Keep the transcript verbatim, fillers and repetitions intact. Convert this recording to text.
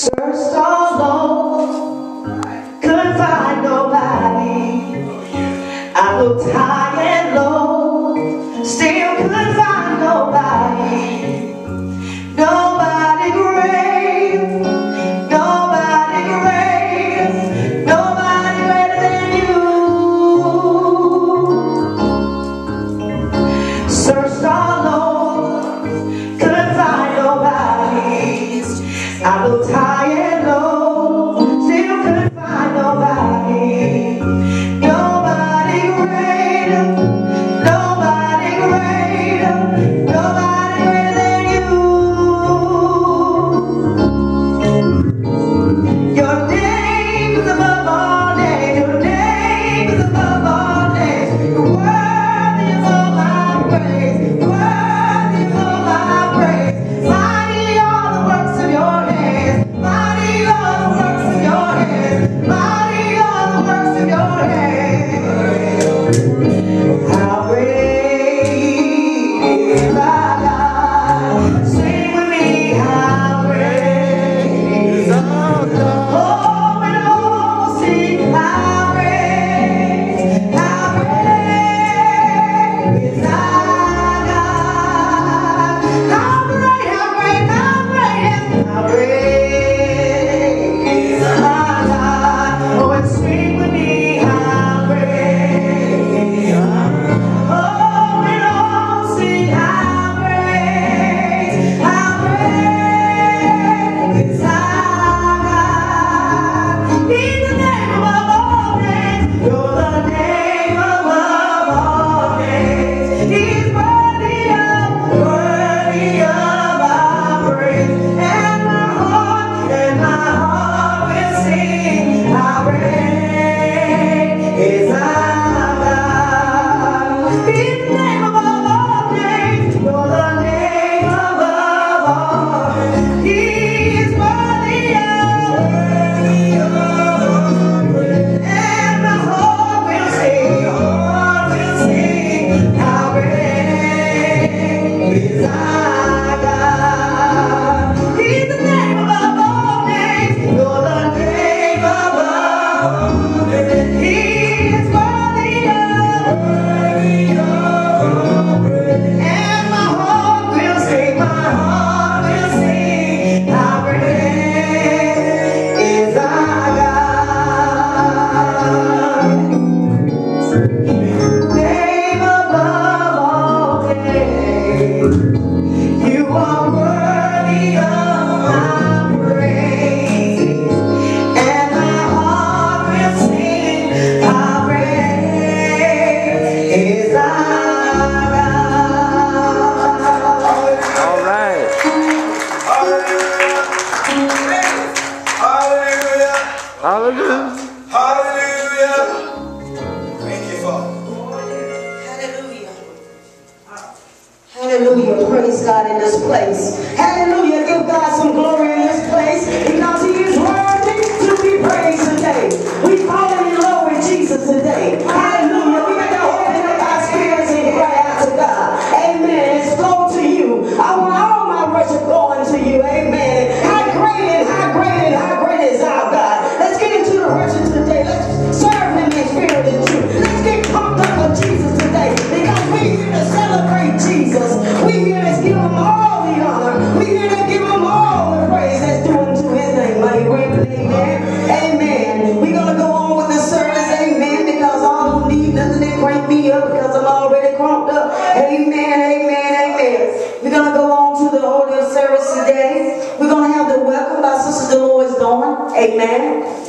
Searched all over, couldn't find nobody. I looked high and low, still couldn't find nobody. Nobody great, nobody great, nobody greater than you. Searched all over, couldn't find nobody. I looked high and low, still couldn't find nobody. Nobody greater, nobody greater, nobody greater than you. Your name is above all names, your name is above all names. You're worthy of all my praise, worthy of all my praise. Mighty are the works of your hands, mighty are the works of your hands, mighty are the works of your hands. How great is our God? Sing with me, how great is our God? Oh, and all sing, how great, how great is our God? How great, how great, how great, how great is our God? Oh, and sing with me, how great is our God? Oh, and all sing, how great, how great is our God? He's the name above all names. You're the name above all names. He's worthy of, worthy of our praise. And my heart, and my heart will sing, how great is our God. He's the name above all names. You're the name above all names. He is worthy of, worthy of our praise. And my heart will sing, heart will sing, how great is our God. He's the name above all names. You're the name above all names. He is worthy of, worthy of our praise. And my heart will sing, my heart will sing, how great is our God. Name above all names. You are worthy of my praise. And my heart will sing, how great is our God. All right. Hallelujah. Hallelujah. Hallelujah. Hallelujah. Thank you, Father. Hallelujah. Hallelujah. Praise God in this place. Hallelujah. Give God some glory in this place because He is worthy to be praised today. We falling in love with Jesus today. Hallelujah. We got to open up our spirits and cry out to God. Amen. It's go to you. I want all my worship going to you. Amen. How great and how great and how great is our God. Let's get into the worship today. Let's serve Him in spirit and truth. Let's get pumped up with Jesus today because we're here to celebrate Jesus. We're here to give Him all the honor. We're here to give Him all the praise that's due unto His name. Mighty great, amen. Amen. We're going to go on with the service. Amen. Because I don't need nothing to crank me up because I'm already cranked up. Amen. Amen. Amen. We're going to go on to the order of service today. We're going to have the welcome by Sister Dolores Dawn. Amen.